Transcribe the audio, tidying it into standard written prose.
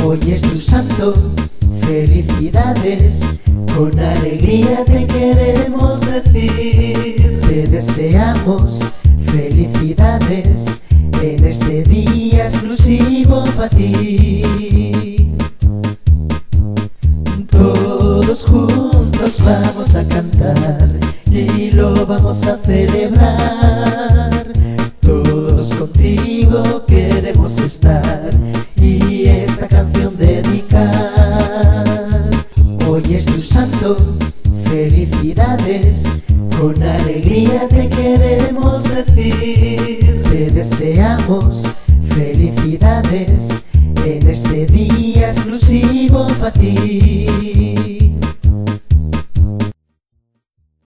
Hoy es tu santo, felicidades, con alegría te queremos decir. Te deseamos felicidades en este día exclusivo para ti. Todos juntos vamos a cantar y lo vamos a celebrar. Todos contigo queremos estar y esta canción dedicar. Hoy es tu santo, felicidades, con alegría te queremos decir. Te deseamos felicidades